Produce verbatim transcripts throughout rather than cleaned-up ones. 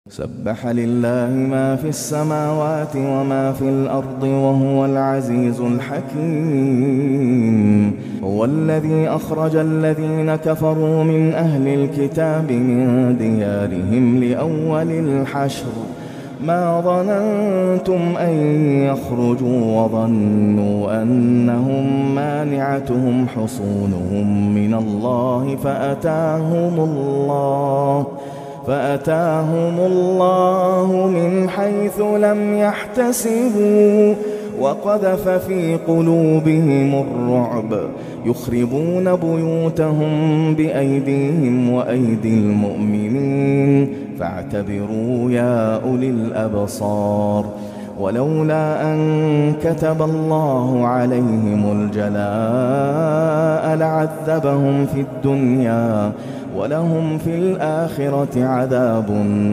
سبح لله ما في السماوات وما في الأرض وهو العزيز الحكيم. هو الذي أخرج الذين كفروا من أهل الكتاب من ديارهم لأول الحشر ما ظننتم أن يخرجوا وظنوا أنهم مانعتهم حصونهم من الله فأتاهم الله فأتاهم الله من حيث لم يحتسبوا وقذف في قلوبهم الرعب يخربون بيوتهم بأيديهم وأيدي المؤمنين فاعتبروا يا أولي الأبصار. ولولا أن كتب الله عليهم الجلاء لعذبهم في الدنيا ولهم في الآخرة عذاب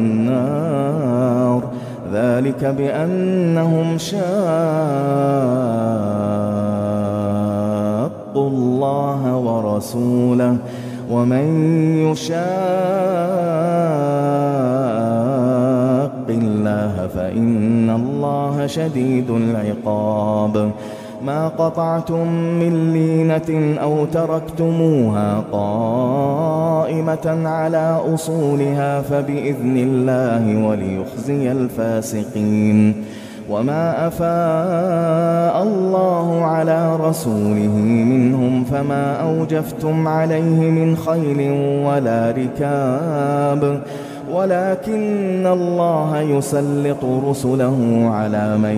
النار ذلك بأنهم شاقوا الله ورسوله ومن يشاق الله فإن الله شديد العقاب. ما قطعتم من لينة أو تركتموها قائمة على أصولها فبإذن الله وليخزي الفاسقين. وما أفاء الله على رسوله منهم فما أوجفتم عليه من خيل ولا ركاب ولكن الله يسلط رسله على من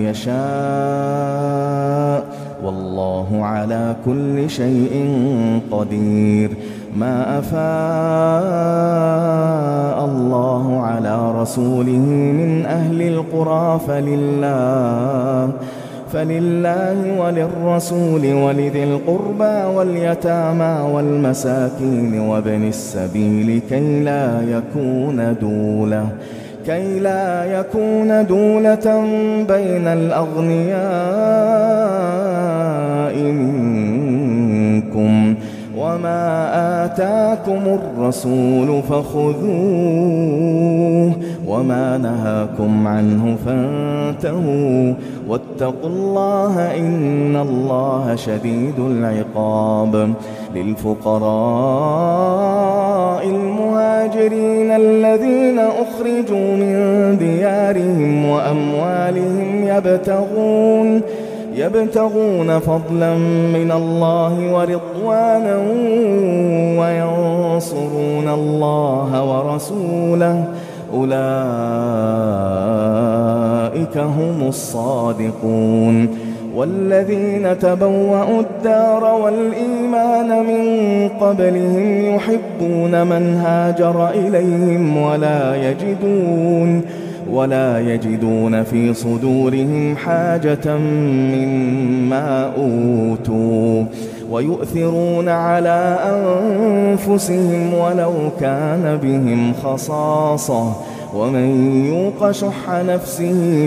يشاء والله على كل شيء قدير. ما أفاء الله على رسوله من أهل القرى فلله فلله وللرسول ولذي القربى واليتامى والمساكين وابن السبيل كي لا يكون دولة كي لا يكون دولة بين الأغنياء منكم. وما آتاكم الرسول فخذوه وما نهاكم عنه فانتهوا واتقوا الله إن الله شديد العقاب. للفقراء المهاجرين الذين أخرجوا من ديارهم وأموالهم يبتغون يبتغون فضلا من الله ورضوانا وينصرون الله ورسوله أولئك هم الصادقون. والذين تبوأوا الدار والإيمان من قبلهم يحبون من هاجر إليهم ولا يجدون ولا يجدون في صدورهم حاجة مما أوتوا ويؤثرون على أنفسهم ولو كان بهم خصاصة ومن يوق شح نفسه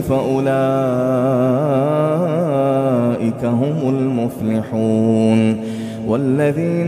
فأولئك هم المفلحون. والذين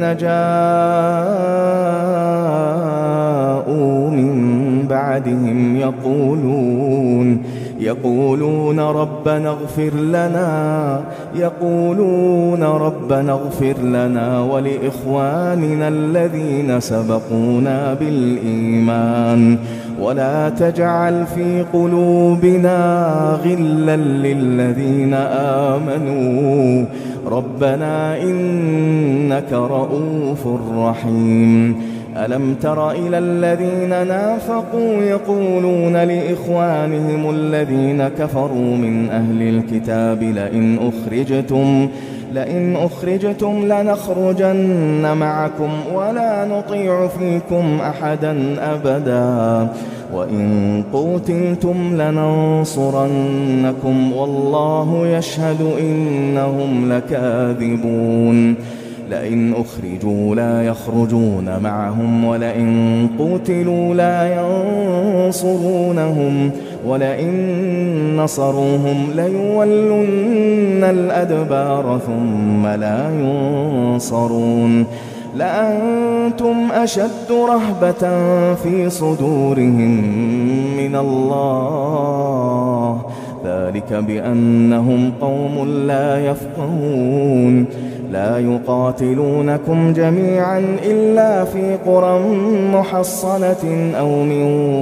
جاءوا من بعدهم يقولون يقولون ربنا اغفر لنا يقولون ربنا اغفر لنا ولإخواننا الذين سبقونا بالإيمان ولا تجعل في قلوبنا غلا للذين آمنوا ربنا إنك رؤوف رحيم. ألم تر إلى الذين نافقوا يقولون لإخوانهم الذين كفروا من أهل الكتاب لئن أخرجتم لئن أخرجتم لنخرجن معكم ولا نطيع فيكم أحدا أبدا وإن قوتلتم لننصرنكم والله يشهد إنهم لكاذبون. لئن أخرجوا لا يخرجون معهم ولئن قتلوا لا ينصرونهم ولئن نصروهم ليولن الأدبار ثم لا ينصرون. لأنتم أشد رهبة في صدورهم الله ذلك بأنهم قوم لا يفقهون لا يقاتلونكم جميعا إلا في قرى محصنة أو من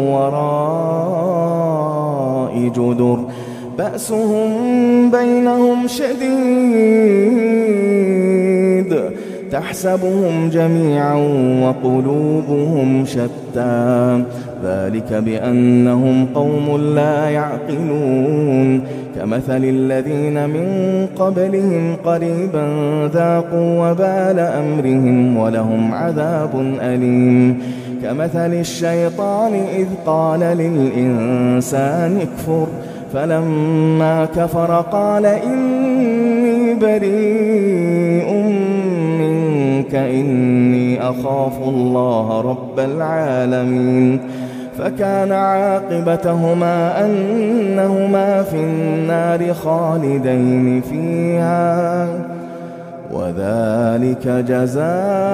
وراء جدر بأسهم بينهم شديد تحسبهم جميعا وقلوبهم شتى ذلك بأنهم قوم لا يعقلون كمثل الذين من قبلهم قريبا ذاقوا وبال أمرهم ولهم عذاب أليم كمثل الشيطان إذ قال للإنسان اكفر فلما كفر قال إني بريء منك إني أخاف الله رب العالمين فكان عاقبتهما أنهما في النار خالدين فيها وذلك جزاء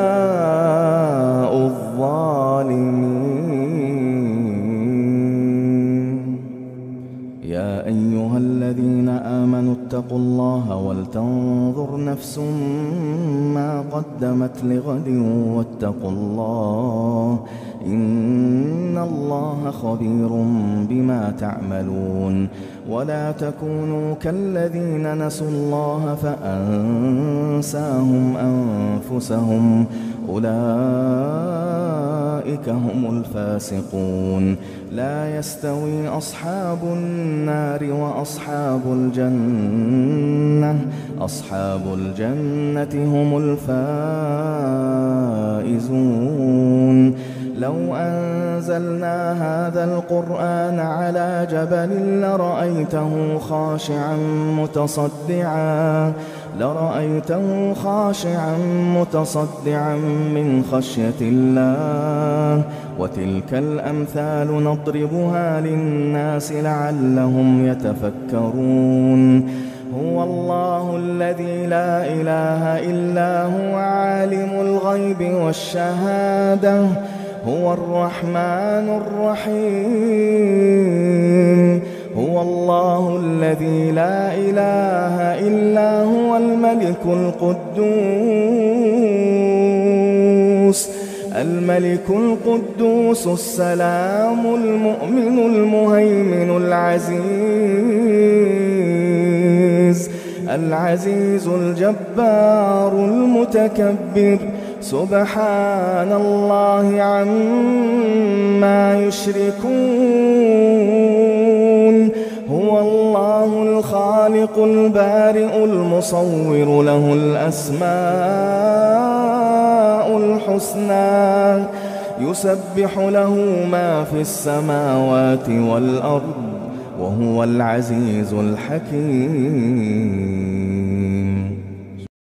الظالمين. يا أيها الذين آمنوا اتقوا الله ولتنظر نفس ما قدمت لغد واتقوا الله إن الله خبير بما تعملون ولا تكونوا كالذين نسوا الله فأنساهم أنفسهم أولئك هم الفاسقون لا يستوي أصحاب النار وأصحاب الجنة أصحاب الجنة هم الفائزون لو أنزلنا هذا القرآن على جبل لرأيته خاشعا متصدعا لرأيته خاشعا متصدعا من خشية الله وتلك الأمثال نضربها للناس لعلهم يتفكرون هو الله الذي لا إله إلا هو عالم الغيب والشهادة هو الرحمن الرحيم هو الله الذي لا إله إلا هو الملك القدوس الملك القدوس السلام المؤمن المهيمن العزيز العزيز الجبار المتكبر سبحان الله عما يشركون هو الله الخالق البارئ المصور له الأسماء الحسنى يسبح له ما في السماوات والأرض وهو العزيز الحكيم.